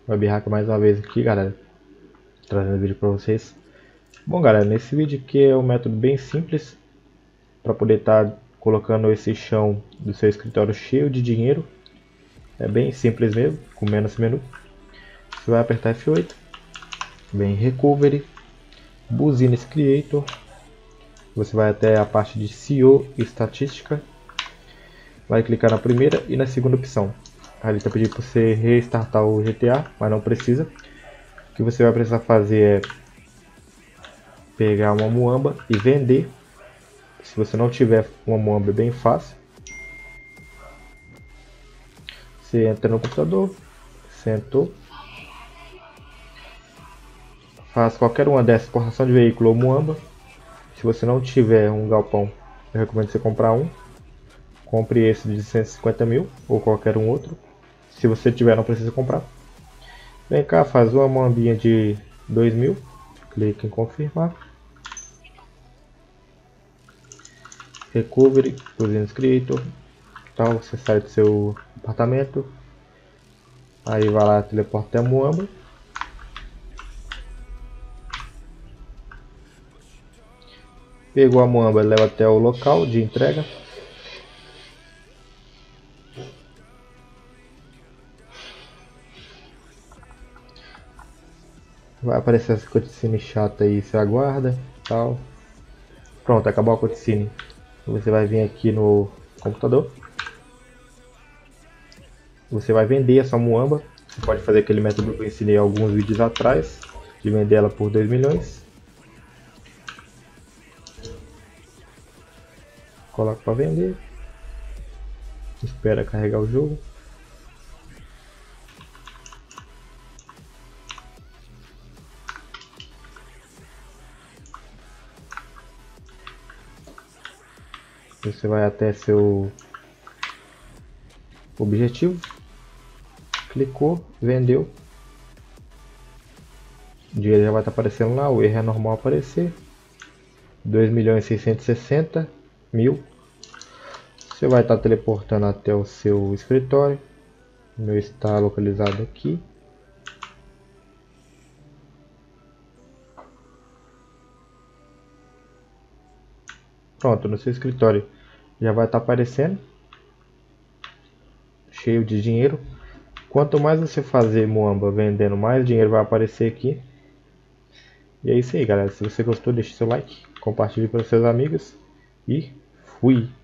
Webhack mais uma vez aqui, galera, trazendo vídeo para vocês. Bom, galera, nesse vídeo aqui é um método bem simples para poder estar colocando esse chão do seu escritório cheio de dinheiro. É bem simples mesmo, com menos menu. Você vai apertar F8, vem Recovery, Business Creator, você vai até a parte de SEO e Estatística, vai clicar na primeira e na segunda opção. Aí ele está pedindo para você restartar o GTA, mas não precisa. O que você vai precisar fazer é pegar uma muamba e vender. Se você não tiver uma muamba, é bem fácil. Você entra no computador, sentou, faz qualquer uma dessas, exportação de veículo ou muamba. Se você não tiver um galpão, eu recomendo você comprar um. Compre esse de 150 mil ou qualquer um outro. Se você tiver, não precisa comprar. Vem cá, faz uma muambinha de 2.000. Clique em confirmar. Recovery, Business Creator. Então você sai do seu apartamento. Aí vai lá, teleporta até a muamba. Pegou a muamba, leva até o local de entrega. Vai aparecer essa cutscene chata aí, você aguarda, tal. Pronto, acabou a cutscene. Você vai vir aqui no computador. Você vai vender essa muamba. Você pode fazer aquele método que eu ensinei alguns vídeos atrás, de vender ela por 2 milhões. Coloca para vender. Espera carregar o jogo. Você vai até seu objetivo. Clicou, vendeu. O dinheiro já vai estar aparecendo lá, o erro é normal aparecer. 2.660.000. Você vai estar teleportando até o seu escritório. O meu está localizado aqui. Pronto, no seu escritório já vai estar aparecendo, cheio de dinheiro. Quanto mais você fazer muamba vendendo, mais dinheiro vai aparecer aqui. E é isso aí, galera. Se você gostou, deixe seu like, compartilhe para seus amigos e fui!